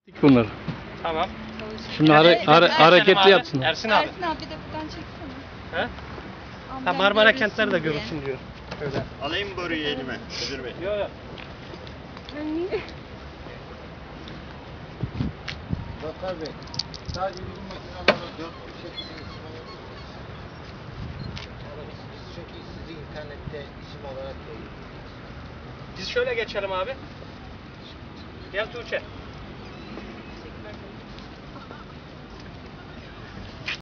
Bunlar. Tamam. Şimdi hareketli yapsın. Ersin abi. Ersin abi bir de buradan çeksene. He? Amcam Ha, Marmara görürsün kentleri de diye. görürsün diyor. Öyle. Alayım boruyu elime müdür bey. Yok yok. Doktor Bey, sadece bizim makinalarda 4 şekilde isim alabilir miyiz? Biz çünkü sizi internette isim olarak görüyoruz. Biz şöyle geçelim abi. Gel Tuğçe.